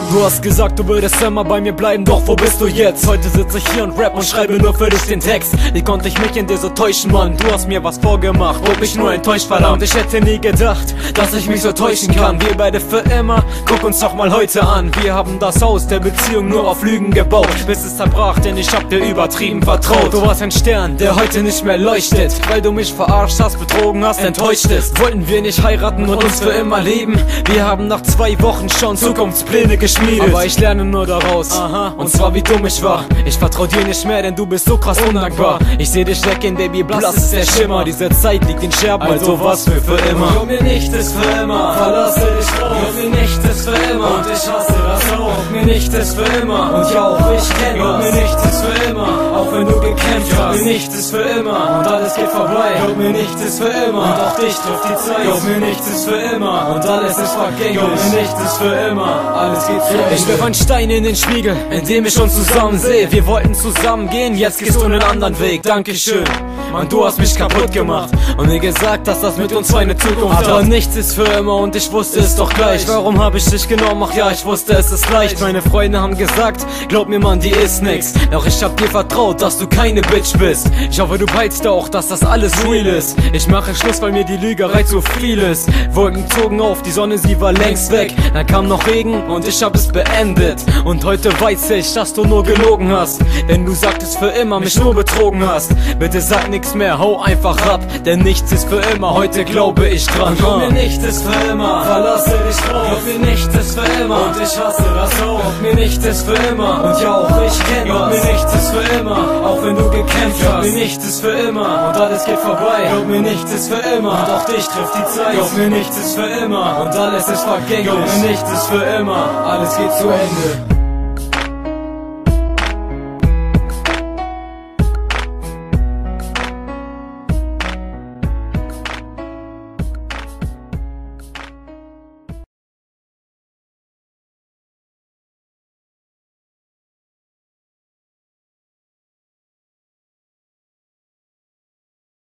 Du hast gesagt, du würdest immer bei mir bleiben, doch wo bist du jetzt? Heute sitze ich hier und rap und schreibe nur für dich den Text. Wie konnte ich mich in dir so täuschen, Mann? Du hast mir was vorgemacht, ob ich nur enttäuscht, verdammt. Ich hätte nie gedacht, dass ich mich so täuschen kann. Wir beide für immer, guck uns doch mal heute an. Wir haben das Haus der Beziehung nur auf Lügen gebaut, bis es zerbrach, denn ich hab dir übertrieben vertraut. Du warst ein Stern, der heute nicht mehr leuchtet, weil du mich verarscht hast, betrogen hast, enttäuscht ist. Wollten wir nicht heiraten und uns für immer leben? Wir haben nach 2 Wochen schon Zukunftspläne geschmiedet, aber ich lerne nur daraus, und zwar wie dumm ich war. Ich vertrau dir nicht mehr, denn du bist so krass undankbar. Ich seh dich weggehen, Baby, blass ist der Schimmer. Diese Zeit liegt in Scherben, also was für immer. Glaub mir nicht, ist für immer, verlasse dich drauf. Glaub mir nicht, ist für immer, und ich hasse das auch. Glaub mir nicht, ist für immer, und ja auch ich kenn das. Glaub mir nicht, ist für immer, auch wenn du gekämpft hast. Glaub mir nicht, ist für immer, und alles geht vorbei. Glaub mir nicht, ist für immer, und auch dich trifft die Zeit. Glaub mir nicht, ist für immer, und alles ist vergänglich. Glaub mir nicht, ist für immer, alles geht zu Ende. Ich wirf einen Stein in den Spiegel, in dem ich uns zusammen sehe. Wir wollten zusammen gehen, jetzt gehst du einen anderen Weg. Dankeschön, Mann, du hast mich kaputt gemacht und mir gesagt, dass das mit uns eine Zukunft hat. Aber nichts ist für immer und ich wusste es doch gleich. Warum hab ich dich genommen? Ach ja, ich wusste, es ist leicht. Meine Freunde haben gesagt, glaub mir, Mann, die ist nix. Doch ich hab dir vertraut, dass du keine Bitch bist. Ich hoffe, du peilst auch, dass das alles real ist. Ich mache Schluss, weil mir die Lügerei zu viel ist. Wolken zogen auf, die Sonne, sie war längst weg. Dann kam noch Regen und ich hab es beendet. Und heute weiß ich, dass du nur gelogen hast, denn du sagtest für immer, mich nur betrogen hast. Bitte sag nix mehr, hau einfach ab, denn nichts ist für immer, heute glaube ich dran. Glaub mir nicht, ist für immer, verlasse dich drauf. Glaub mir nicht, ist für immer, und ich hasse das auch. Glaub mir nicht, ist für immer, und ja auch ich kenn das. Glaub mir nicht, ist für immer, auch wenn du gekämpft hast. Glaub mir nicht, ist für immer, und alles geht vorbei. Glaub mir nicht, ist für immer, und auch dich trifft die Zeit. Glaub mir nicht, ist für immer, und alles ist vergänglich. Glaub mir nicht, ist für immer, alles geht zu Ende.